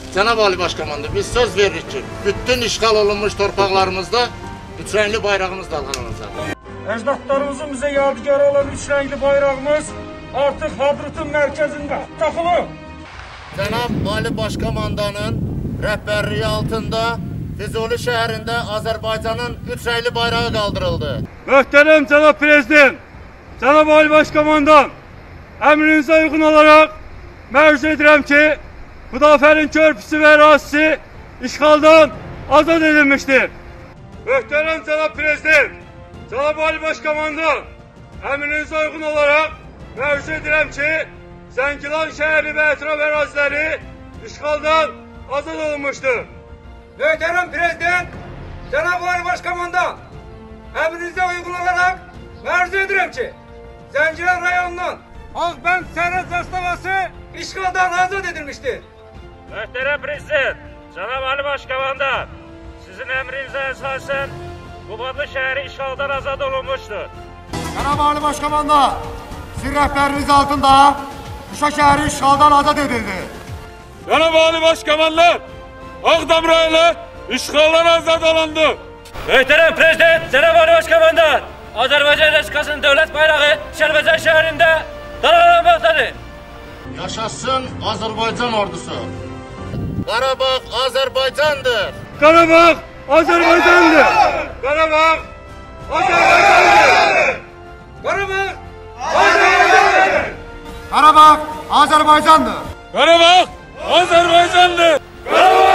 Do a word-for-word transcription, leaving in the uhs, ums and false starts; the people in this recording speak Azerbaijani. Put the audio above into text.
Cenab-ı Ali Başkomandan, biz söz veririk ki, bütün işgal olunmuş torpaqlarımızda üç renkli bayrağımız dalgalanacaq. Əcdadlarımızın bize yadigarı olan üç renkli bayrağımız artık Hadrut'un merkezinde takılı. Cenab-ı Ali Başkomandanın rəhbərliyi altında Füzuli şəhərində Azərbaycanın üç renkli bayrağı kaldırıldı. Möhtərəm Cənab Prezident, Cənab Ali Başkomandan, əmrinizə uyğun olaraq məruz edirəm ki, Xudafərin körpüsü və ərazisi işğaldan azad edilmiştir. Möhtərəm Cənab Prezident, Cənab Ali Başkomandan, əmrinizə uyğun olaraq məruz edirəm ki, Zəngilan şəhəri və ətraf əraziləri işğaldan azad olunmuşdur. Möhtərəm Prezident, Cənab Ali Başkomandan, əmrinizə uyğun olaraq məruz edirəm ki, Zəngilan rayonunun Ağbənd sərhəd zastavası işğaldan azad edilmiştir. Möhtərəm Prezident, Cənab Ali Başkomandan, sizin əmrinizə əsasən Qubadlı şəhəri işğaldan azad olunmuşdur. Cənab Ali Başkomandan, sizin rəhbəriniz altında Şuşa şəhəri işğaldan azad edildi. Cənab Ali Başkomandan, Ağdam rayonu işğaldan azad olundu. Möhtərəm Prezident, Cənab Ali Başkomandan, Azərbaycan Respublikasının dövlət bayrağı Kəlbəcər şəhərində dalgalanmaqdadır. Yaşasın Azərbaycan ordusu. Qarabağ Azərbaycandır. Qarabağ Azərbaycandır. Qarabağ Azərbaycandır. Qarabağ Azərbaycandır. Qarabağ Azərbaycandır. Qarabağ Azərbaycandır. Qarabağ